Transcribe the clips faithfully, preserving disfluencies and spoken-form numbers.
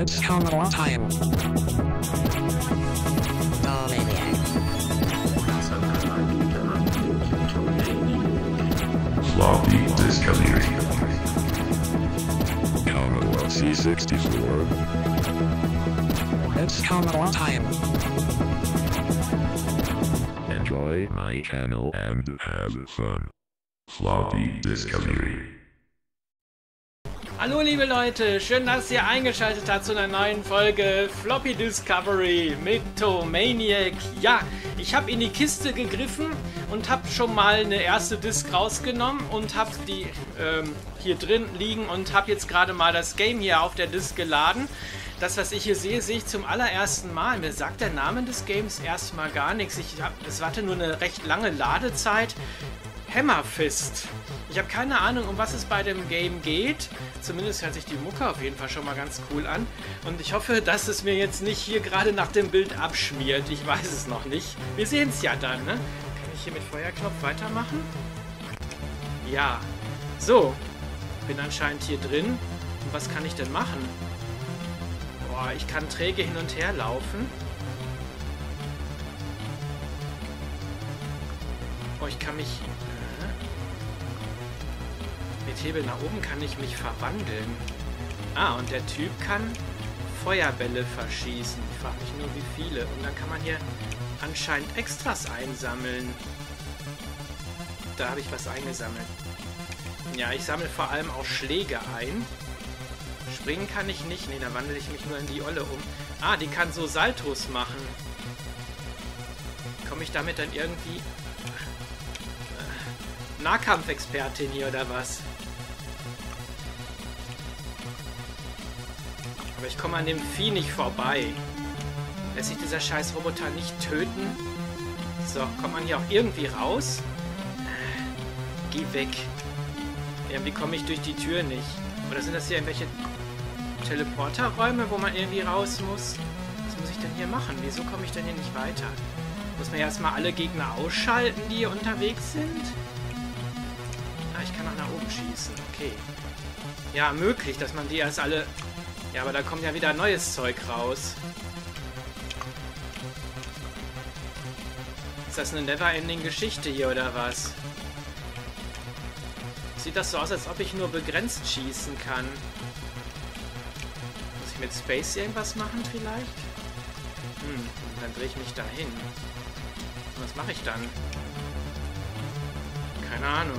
It's Commodore time. Floppy Discovery. Commodore C sixty-four. It's Commodore time. Enjoy my channel and have fun. Floppy Discovery. Hallo liebe Leute, schön, dass ihr eingeschaltet habt zu einer neuen Folge Floppy Discovery mit Tomaniac. Ja, ich habe in die Kiste gegriffen und habe schon mal eine erste Disc rausgenommen und habe die ähm, hier drin liegen und habe jetzt gerade mal das Game hier auf der Disc geladen. Das, was ich hier sehe, sehe ich zum allerersten Mal. Mir sagt der Name des Games erstmal gar nichts. Ich hab, es hatte nur eine recht lange Ladezeit. Hammerfist. Ich habe keine Ahnung, um was es bei dem Game geht. Zumindest hört sich die Mucke auf jeden Fall schon mal ganz cool an. Und ich hoffe, dass es mir jetzt nicht hier gerade nach dem Bild abschmiert. Ich weiß es noch nicht. Wir sehen es ja dann, ne? Kann ich hier mit Feuerknopf weitermachen? Ja. So. Bin anscheinend hier drin. Und was kann ich denn machen? Boah, ich kann träge hin und her laufen. Oh, ich kann mich... Mit Hebel nach oben kann ich mich verwandeln. Ah, und der Typ kann Feuerbälle verschießen. Ich frage mich nur, wie viele. Und dann kann man hier anscheinend Extras einsammeln. Da habe ich was eingesammelt. Ja, ich sammle vor allem auch Schläge ein. Springen kann ich nicht. Ne, da wandle ich mich nur in die Olle um. Ah, die kann so Saltos machen. Komme ich damit dann irgendwie... Nahkampfexpertin hier oder was? Aber ich komme an dem Vieh nicht vorbei. Lässt sich dieser scheiß Roboter nicht töten? So, kommt man hier auch irgendwie raus? Geh weg. Irgendwie komme ich durch die Tür nicht. Oder sind das hier irgendwelche Teleporterräume, wo man irgendwie raus muss? Was muss ich denn hier machen? Wieso komme ich denn hier nicht weiter? Muss man erstmal alle Gegner ausschalten, die hier unterwegs sind? Ah, ich kann auch nach oben schießen. Okay. Ja, möglich, dass man die erst alle... Ja, aber da kommt ja wieder neues Zeug raus. Ist das eine Never-Ending-Geschichte hier, oder was? Sieht das so aus, als ob ich nur begrenzt schießen kann. Muss ich mit Space irgendwas machen vielleicht? Hm, dann drehe ich mich dahin. Was mache ich dann? Keine Ahnung.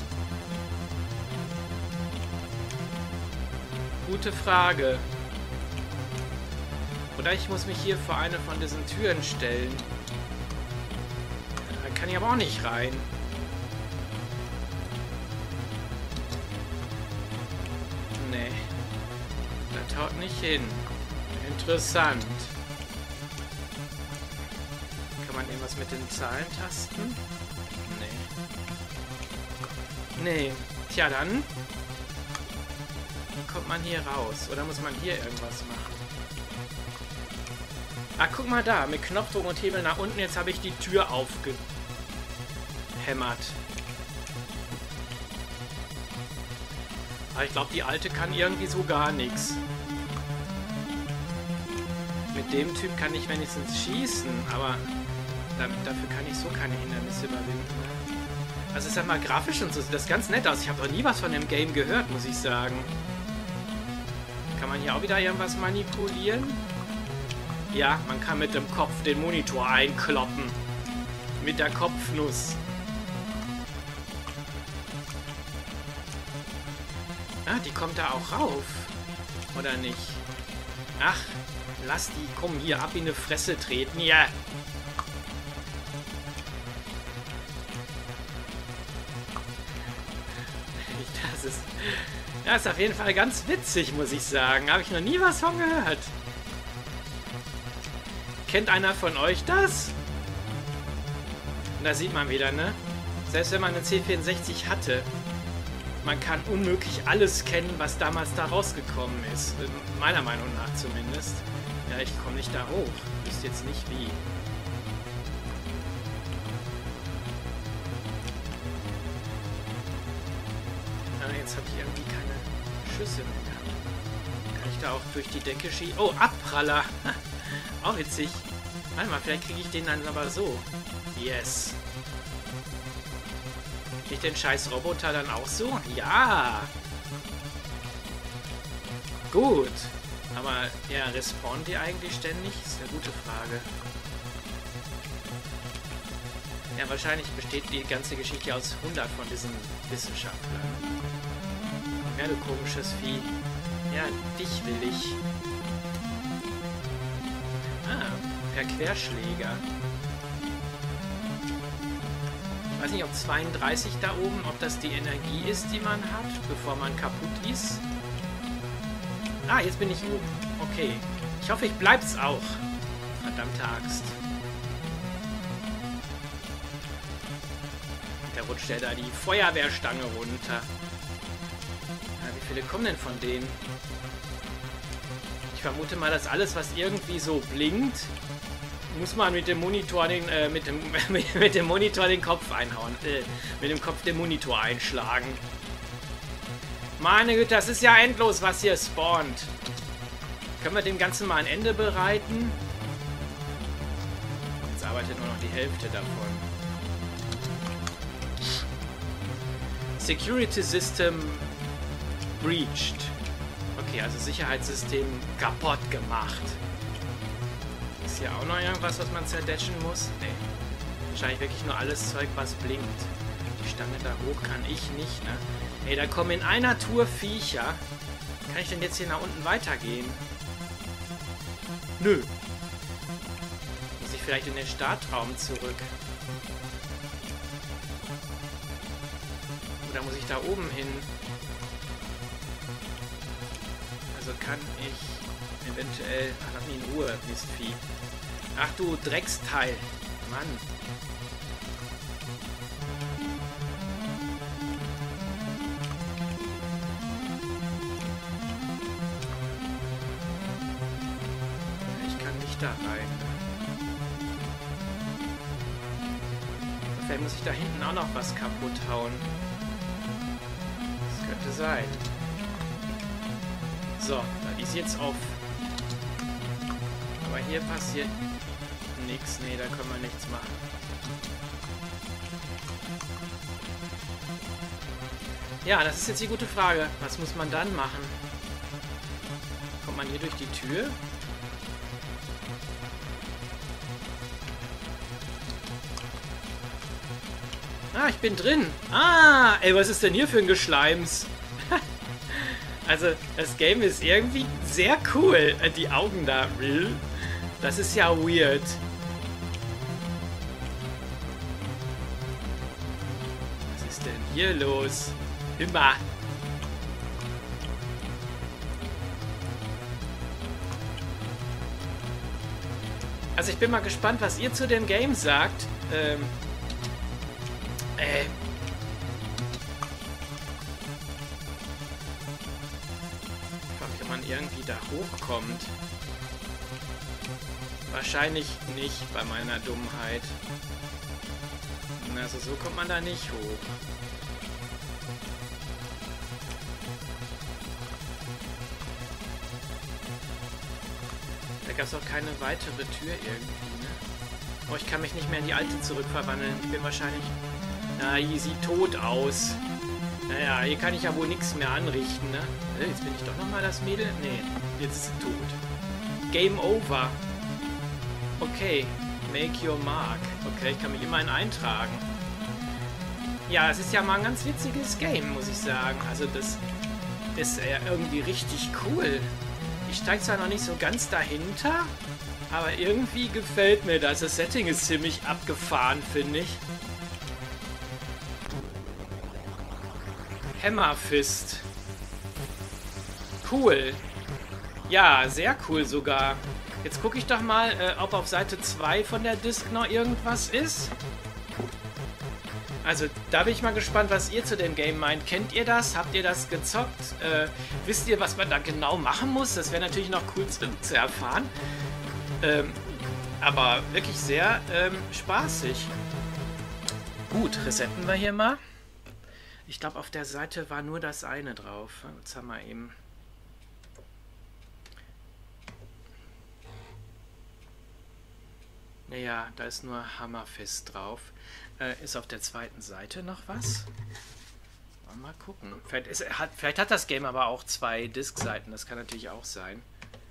Gute Frage. Oder ich muss mich hier vor eine von diesen Türen stellen. Da kann ich aber auch nicht rein. Nee. Das haut nicht hin. Interessant. Kann man irgendwas mit den Zahlentasten? Nee. Nee. Tja, dann kommt man hier raus. Oder muss man hier irgendwas machen? Ah, guck mal da. Mit Knopfdruck und Hebel nach unten. Jetzt habe ich die Tür aufgehämmert. Aber ich glaube, die alte kann irgendwie so gar nichts. Mit dem Typ kann ich wenigstens schießen. Aber dafür kann ich so keine Hindernisse überwinden. Also ist ja mal grafisch und so. Sieht das ganz nett aus. Ich habe noch nie was von dem Game gehört, muss ich sagen. Kann man hier auch wieder irgendwas manipulieren? Ja, man kann mit dem Kopf den Monitor einkloppen. Mit der Kopfnuss. Ah, die kommt da auch rauf. Oder nicht? Ach, lass die. Komm, hier, ab in die Fresse treten. Ja. Das ist... Ja, ist auf jeden Fall ganz witzig, muss ich sagen. Habe ich noch nie was von gehört. Kennt einer von euch das? Und da sieht man wieder, ne? Selbst wenn man eine C vierundsechzig hatte, man kann unmöglich alles kennen, was damals da rausgekommen ist. Meiner Meinung nach zumindest. Ja, ich komme nicht da hoch. Ich wüsste jetzt nicht wie. Ja, jetzt habe ich irgendwie keine Schüsse mehr gehabt. Kann ich da auch durch die Decke schießen? Oh, Abpraller. Auch witzig. Warte mal, vielleicht kriege ich den dann aber so. Yes. Kriege ich den scheiß Roboter dann auch so? Ja. Gut. Aber, ja, respawnt die eigentlich ständig? Ist eine gute Frage. Ja, wahrscheinlich besteht die ganze Geschichte aus hundert von diesen Wissenschaftlern. Ja, du komisches Vieh. Ja, dich will ich. Ah, per Querschläger. Ich weiß nicht, ob zweiunddreißig da oben, ob das die Energie ist, die man hat, bevor man kaputt ist. Ah, jetzt bin ich oben. Okay. Ich hoffe, ich bleib's auch. Verdammte Axt. Da rutscht ja da die Feuerwehrstange runter. Ja, wie viele kommen denn von denen? Ich vermute mal, dass alles, was irgendwie so blinkt, muss man mit dem Monitor den, äh, mit dem, mit dem Monitor den Kopf einhauen. Äh, mit dem Kopf den Monitor einschlagen. Meine Güte, das ist ja endlos, was hier spawnt. Können wir dem Ganzen mal ein Ende bereiten? Jetzt arbeitet nur noch die Hälfte davon. Security System breached. Okay, also Sicherheitssystem kaputt gemacht. Ist hier auch noch irgendwas, was man zerdetschen muss? Nee. Wahrscheinlich wirklich nur alles Zeug, was blinkt. Die Stange da hoch kann ich nicht, ne? Ey, da kommen in einer Tour Viecher. Kann ich denn jetzt hier nach unten weitergehen? Nö. Muss ich vielleicht in den Startraum zurück? Oder muss ich da oben hin? Also kann ich eventuell... Ach, lass mich in Ruhe, Mistvieh. Ach du Drecksteil. Mann. Ich kann nicht da rein. Vielleicht muss ich da hinten auch noch was kaputt hauen. Das könnte sein. So, da ist jetzt auf. Aber hier passiert nichts. Nee, da können wir nichts machen. Ja, das ist jetzt die gute Frage. Was muss man dann machen? Kommt man hier durch die Tür? Ah, ich bin drin. Ah, ey, was ist denn hier für ein Geschleims? Also, das Game ist irgendwie sehr cool. Die Augen da. Das ist ja weird. Was ist denn hier los? Immer. Also, ich bin mal gespannt, was ihr zu dem Game sagt. Ähm... Äh... man irgendwie da hochkommt. Wahrscheinlich nicht bei meiner Dummheit. Also so kommt man da nicht hoch. Da gab es auch keine weitere Tür irgendwie, ne? Oh, ich kann mich nicht mehr in die alte zurückverwandeln. Ich bin wahrscheinlich... Na, die sieht tot aus. Naja, hier kann ich ja wohl nichts mehr anrichten, ne? Jetzt bin ich doch nochmal das Mädel. Nee, jetzt ist sie tot. Game over. Okay, make your mark. Okay, ich kann mich immerhin eintragen. Ja, es ist ja mal ein ganz witziges Game, muss ich sagen. Also das ist ja irgendwie richtig cool. Ich steige zwar noch nicht so ganz dahinter, aber irgendwie gefällt mir das. Das Setting ist ziemlich abgefahren, finde ich. Hammerfist. Cool. Ja, sehr cool sogar. Jetzt gucke ich doch mal, äh, ob auf Seite zwei von der Disc noch irgendwas ist. Also, da bin ich mal gespannt, was ihr zu dem Game meint. Kennt ihr das? Habt ihr das gezockt? Äh, wisst ihr, was man da genau machen muss? Das wäre natürlich noch cool zu, zu erfahren. Ähm, aber wirklich sehr ähm, spaßig. Gut, resetten wir hier mal. Ich glaube, auf der Seite war nur das eine drauf. Jetzt haben wir eben... Ja, da ist nur Hammerfist drauf. Äh, ist auf der zweiten Seite noch was? Mal gucken. Vielleicht, ist, hat, vielleicht hat das Game aber auch zwei Diskseiten. Das kann natürlich auch sein.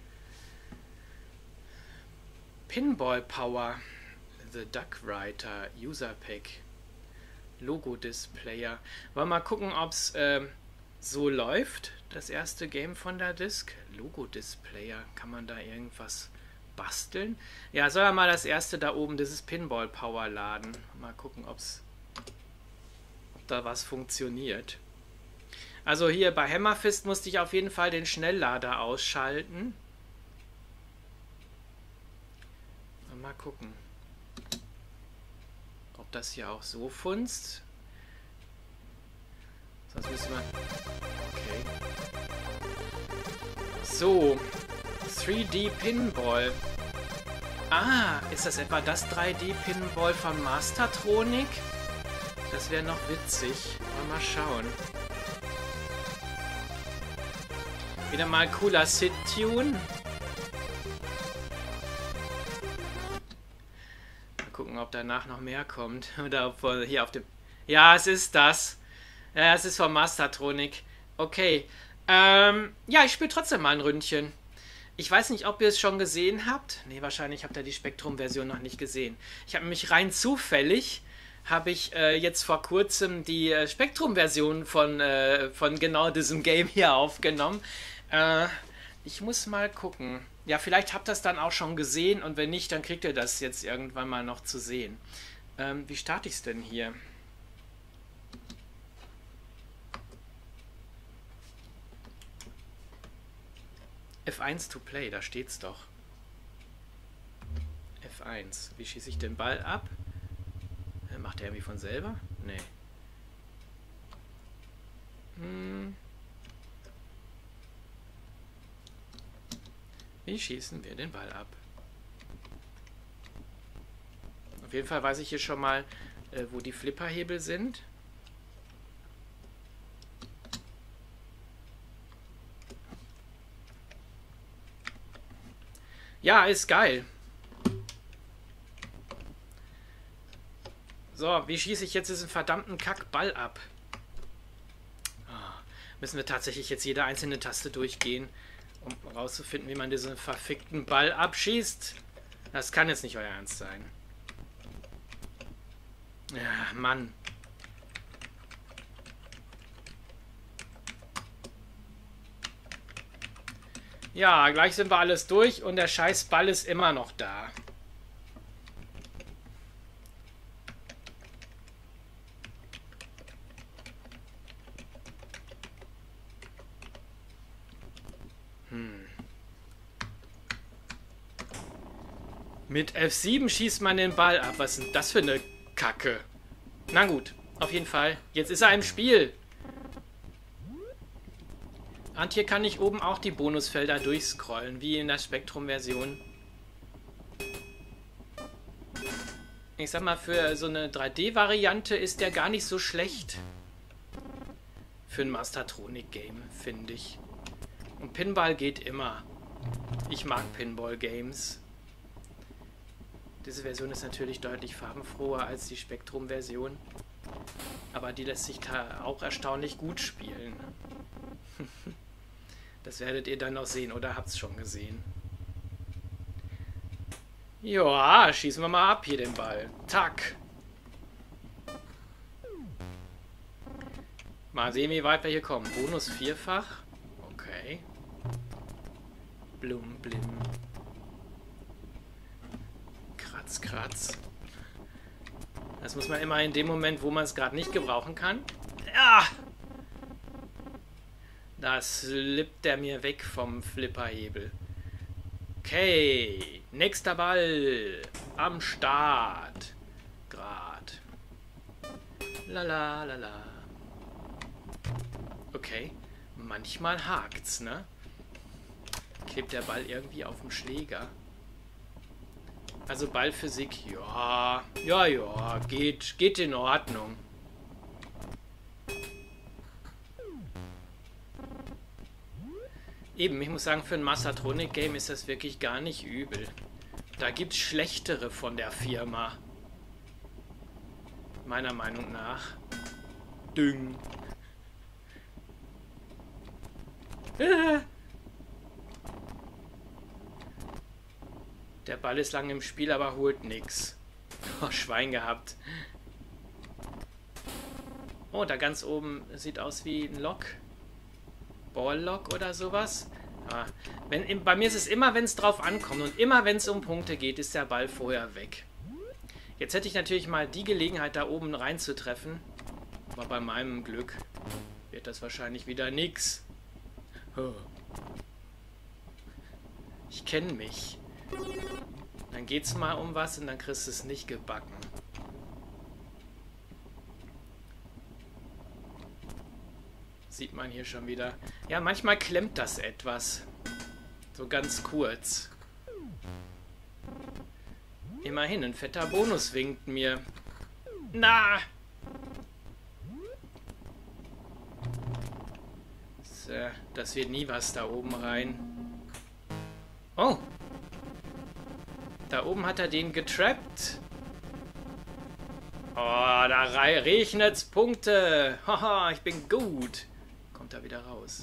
Pinball Power. The Duck Writer. User Pack. Logo Displayer. Wollen wir mal gucken, ob es äh, so läuft. Das erste Game von der Disk. Logo Displayer. Kann man da irgendwas basteln? Ja, soll er mal das erste da oben, dieses Pinball Power laden. Mal gucken, ob's, ob da was funktioniert. Also hier bei Hammerfist musste ich auf jeden Fall den Schnelllader ausschalten. Mal gucken, ob das hier auch so funzt. Sonst müssen wir... Okay. So. drei D Pinball. Ah, ist das etwa das drei D Pinball von Mastertronic? Das wäre noch witzig. Mal schauen. Wieder mal cooler Sit-Tune. Mal gucken, ob danach noch mehr kommt. Oder ob wir hier auf dem... Ja, es ist das. Ja, es ist von Mastertronic. Okay. Ähm, ja, ich spiele trotzdem mal ein Ründchen. Ich weiß nicht, ob ihr es schon gesehen habt. Ne, wahrscheinlich habt ihr die Spektrum-Version noch nicht gesehen. Ich habe nämlich rein zufällig, habe ich äh, jetzt vor kurzem die äh, Spektrum-Version von, äh, von genau diesem Game hier aufgenommen. Äh, ich muss mal gucken. Ja, vielleicht habt ihr das dann auch schon gesehen und wenn nicht, dann kriegt ihr das jetzt irgendwann mal noch zu sehen. Ähm, wie starte ich es denn hier? F eins to play, da steht's doch. F eins. Wie schieße ich den Ball ab? Macht er irgendwie von selber? Nee. Hm. Wie schießen wir den Ball ab? Auf jeden Fall weiß ich hier schon mal, äh, wo die Flipperhebel sind. Ja, ist geil. So, wie schieße ich jetzt diesen verdammten Kackball ab? Oh, müssen wir tatsächlich jetzt jede einzelne Taste durchgehen, um herauszufinden, wie man diesen verfickten Ball abschießt? Das kann jetzt nicht euer Ernst sein. Ja, Mann. Ja, gleich sind wir alles durch und der scheiß Ball ist immer noch da. Hm. Mit F sieben schießt man den Ball ab. Was ist denn das für eine Kacke? Na gut, auf jeden Fall. Jetzt ist er im Spiel. Und hier kann ich oben auch die Bonusfelder durchscrollen, wie in der Spektrum-Version. Ich sag mal, für so eine drei D-Variante ist der gar nicht so schlecht. Für ein Mastertronic-Game, finde ich. Und Pinball geht immer. Ich mag Pinball-Games. Diese Version ist natürlich deutlich farbenfroher als die Spektrum-Version. Aber die lässt sich da auch erstaunlich gut spielen. Das werdet ihr dann noch sehen, oder habt es schon gesehen. Ja, schießen wir mal ab hier den Ball. Tack. Mal sehen, wie weit wir hier kommen. Bonus vierfach. Okay. Blum, blim. Kratz, kratz. Das muss man immer in dem Moment, wo man es gerade nicht gebrauchen kann. Ja! Da slippt der mir weg vom Flipperhebel. Okay, nächster Ball am Start. Grad. Lala, lala. Okay, manchmal hakt's, ne? Klebt der Ball irgendwie auf dem Schläger. Also Ballphysik, ja, ja, ja, geht, geht in Ordnung. Eben, ich muss sagen, für ein Mastertronic-Game ist das wirklich gar nicht übel. Da gibt's schlechtere von der Firma. Meiner Meinung nach. Düng. Äh. Der Ball ist lang im Spiel, aber holt nix. Oh, Schwein gehabt. Oh, da ganz oben sieht aus wie ein Lock. Ball-Lock oder sowas. Ah, wenn, bei mir ist es immer, wenn es drauf ankommt und immer, wenn es um Punkte geht, ist der Ball vorher weg. Jetzt hätte ich natürlich mal die Gelegenheit, da oben reinzutreffen. Aber bei meinem Glück wird das wahrscheinlich wieder nix. Oh. Ich kenne mich. Dann geht's mal um was und dann kriegst du es nicht gebacken. Sieht man hier schon wieder. Ja, manchmal klemmt das etwas. So ganz kurz. Immerhin, ein fetter Bonus winkt mir. Na! So, das wird nie was da oben rein. Oh! Da oben hat er den getrappt. Oh, da regnet's Punkte. Haha, ich bin gut. Kommt da wieder raus.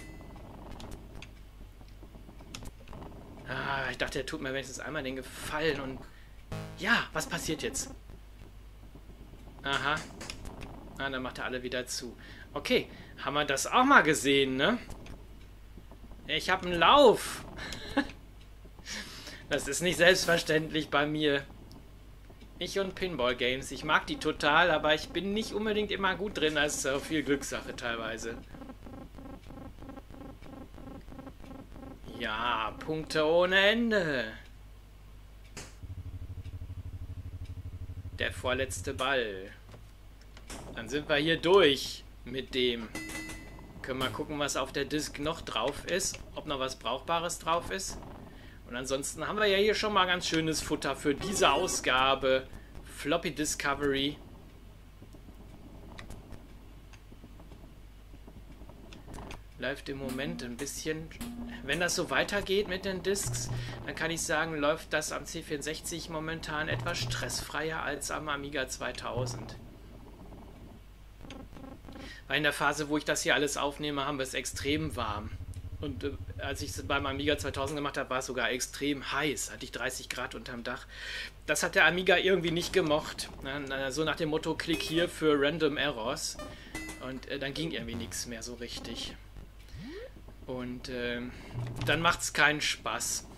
Ah, ich dachte, er tut mir wenigstens einmal den Gefallen und... Ja, was passiert jetzt? Aha. Ah, dann macht er alle wieder zu. Okay, haben wir das auch mal gesehen, ne? Ich habe einen Lauf. Das ist nicht selbstverständlich bei mir. Ich und Pinball Games. Ich mag die total, aber ich bin nicht unbedingt immer gut drin. Das ist auch viel Glückssache teilweise. Ja, Punkte ohne Ende. Der vorletzte Ball. Dann sind wir hier durch mit dem. Können wir gucken, was auf der Disk noch drauf ist. Ob noch was Brauchbares drauf ist. Und ansonsten haben wir ja hier schon mal ganz schönes Futter für diese Ausgabe. Floppy Discovery. Läuft im Moment ein bisschen... Wenn das so weitergeht mit den Discs, dann kann ich sagen, läuft das am C vierundsechzig momentan etwas stressfreier als am Amiga zweitausend. Weil in der Phase, wo ich das hier alles aufnehme, haben wir es extrem warm. Und äh, als ich es beim Amiga zweitausend gemacht habe, war es sogar extrem heiß. Hatte ich dreißig Grad unterm Dach. Das hat der Amiga irgendwie nicht gemocht. Na, so nach dem Motto, klick hier für Random Errors. Und äh, dann ging irgendwie nichts mehr so richtig. Und äh, dann macht es keinen Spaß.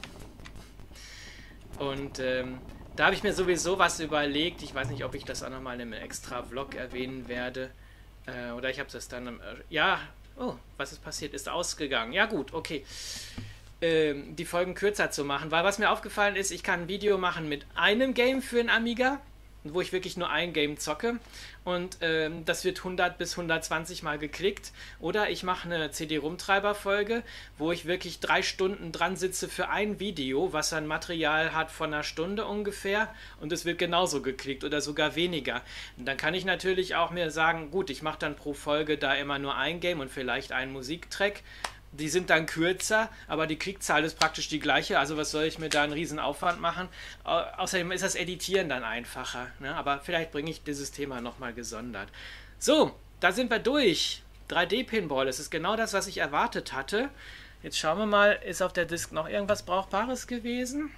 Und ähm, da habe ich mir sowieso was überlegt. Ich weiß nicht, ob ich das auch nochmal in einem extra Vlog erwähnen werde. Äh, oder ich habe das dann... Äh, ja... Oh, was ist passiert? Ist ausgegangen. Ja gut, okay. Ähm, die Folgen kürzer zu machen. Weil was mir aufgefallen ist, ich kann ein Video machen mit einem Game für einen Amiga, wo ich wirklich nur ein Game zocke. Und ähm, das wird hundert bis hundertzwanzig Mal geklickt. Oder ich mache eine C D-Rumtreiber-Folge, wo ich wirklich drei Stunden dran sitze für ein Video, was ein Material hat von einer Stunde ungefähr. Und es wird genauso geklickt oder sogar weniger. Und dann kann ich natürlich auch mir sagen, gut, ich mache dann pro Folge da immer nur ein Game und vielleicht einen Musiktrack. Die sind dann kürzer, aber die Klickzahl ist praktisch die gleiche. Also was soll ich mir da einen riesen Aufwand machen? Au außerdem ist das Editieren dann einfacher. Ne? Aber vielleicht bringe ich dieses Thema nochmal gesondert. So, da sind wir durch. drei D-Pinball, das ist genau das, was ich erwartet hatte. Jetzt schauen wir mal, ist auf der Disk noch irgendwas Brauchbares gewesen?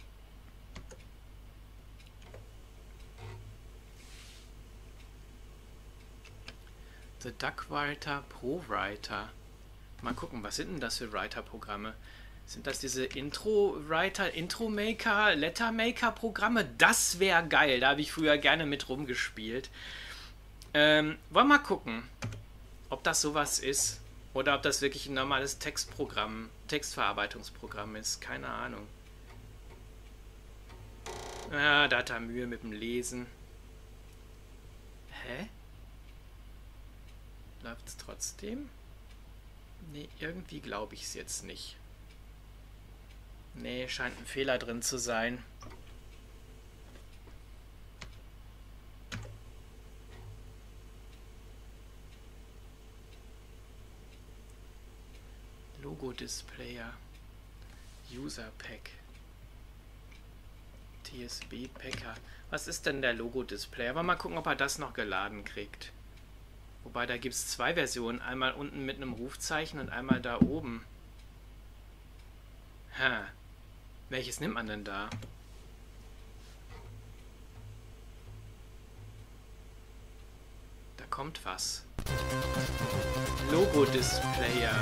The Duckwriter Pro Writer. Mal gucken, was sind denn das für Writer-Programme? Sind das diese Intro-Writer, Intro-Maker, Letter-Maker-Programme? Das wäre geil, da habe ich früher gerne mit rumgespielt. Ähm, wollen wir mal gucken, ob das sowas ist. Oder ob das wirklich ein normales Textprogramm, Textverarbeitungsprogramm ist. Keine Ahnung. Ah, da hat er Mühe mit dem Lesen. Hä? Läuft es trotzdem? Nee, irgendwie glaube ich es jetzt nicht. Nee, scheint ein Fehler drin zu sein. Logo Displayer. User Pack. T S B-Packer. Was ist denn der Logo-Display? Aber mal gucken, ob er das noch geladen kriegt. Wobei, da gibt es zwei Versionen. Einmal unten mit einem Rufzeichen und einmal da oben. Ha. Welches nimmt man denn da? Da kommt was. Logo-Displayer.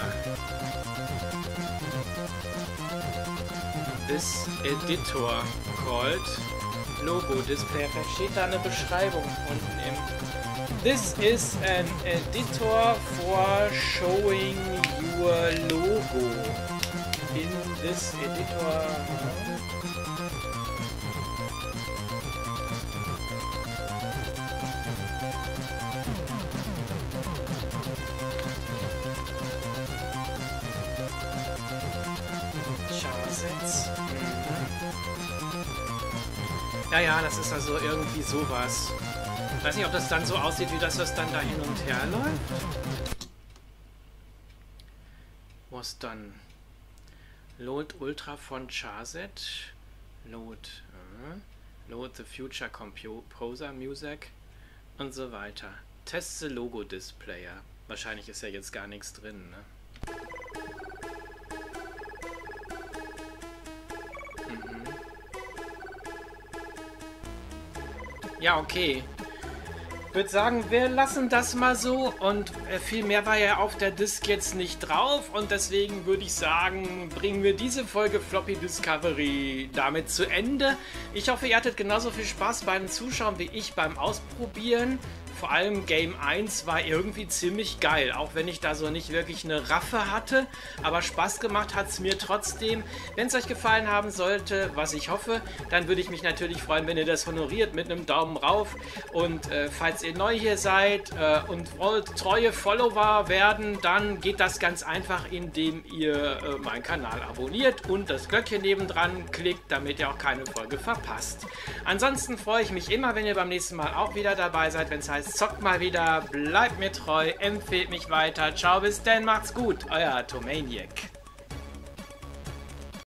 This editor called Logo-Displayer. Da steht da eine Beschreibung unten im... This is an editor for showing your logo. In this editor... Charsets. Ja, ja, das ist also irgendwie sowas. Ich weiß nicht, ob das dann so aussieht, wie das, was dann da hin und her läuft. Was dann? Load Ultra von Charset. Load. Äh, load the Future Composer Music. Und so weiter. Test the Logo Displayer. Wahrscheinlich ist ja jetzt gar nichts drin, ne? Ja, okay. Ich würde sagen, wir lassen das mal so und viel mehr war ja auf der Disk jetzt nicht drauf und deswegen würde ich sagen, bringen wir diese Folge Floppy Discovery damit zu Ende. Ich hoffe, ihr hattet genauso viel Spaß beim Zuschauen wie ich beim Ausprobieren. Vor allem Game eins war irgendwie ziemlich geil, auch wenn ich da so nicht wirklich eine Raffe hatte, aber Spaß gemacht hat es mir trotzdem. Wenn es euch gefallen haben sollte, was ich hoffe, dann würde ich mich natürlich freuen, wenn ihr das honoriert mit einem Daumen rauf. Und äh, falls ihr neu hier seid äh, und wollt treue Follower werden, dann geht das ganz einfach, indem ihr äh, meinen Kanal abonniert und das Glöckchen nebendran klickt, damit ihr auch keine Folge verpasst. Ansonsten freue ich mich immer, wenn ihr beim nächsten Mal auch wieder dabei seid, wenn es heißt, zockt mal wieder, bleibt mir treu, empfehlt mich weiter. Ciao, bis dann, macht's gut. Euer Tomaniac.